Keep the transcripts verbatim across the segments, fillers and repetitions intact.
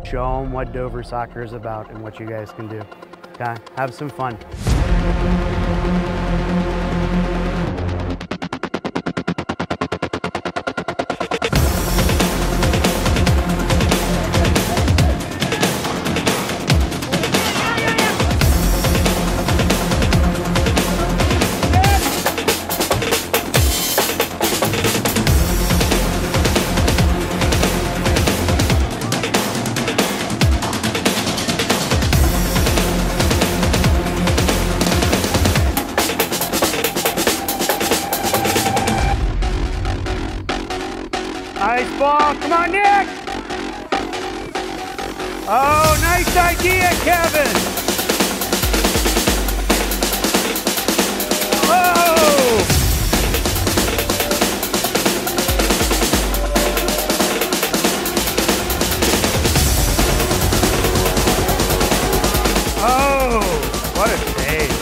show them what Dover soccer is about and what you guys can do. Okay, have some fun. Nice ball, come on Nick! Oh, nice idea, Kevin! Oh! Oh, what a save.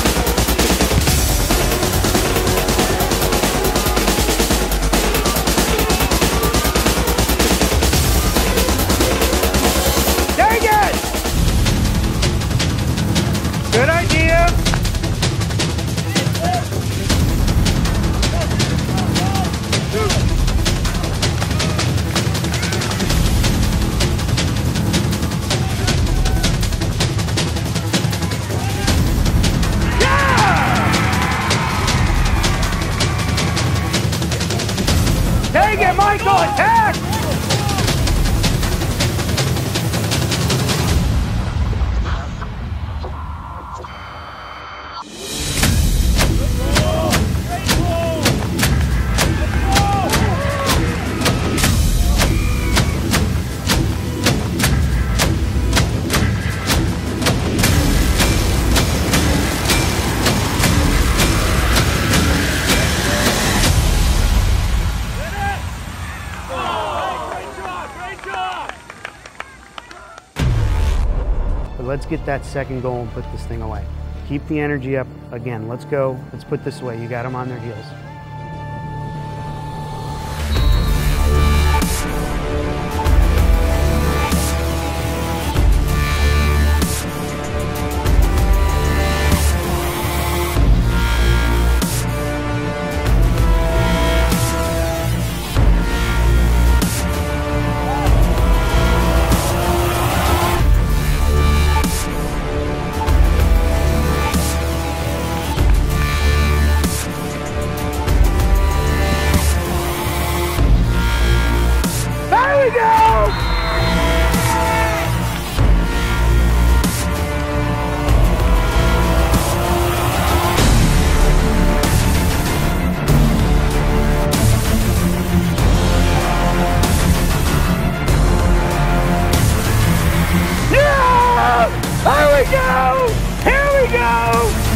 Good idea. Yeah! Take it, Michael, attack! But let's get that second goal and put this thing away. Keep the energy up. Again, let's go. Let's put this away. You got them on their heels. There we go! Yeah! There we go! Here we go!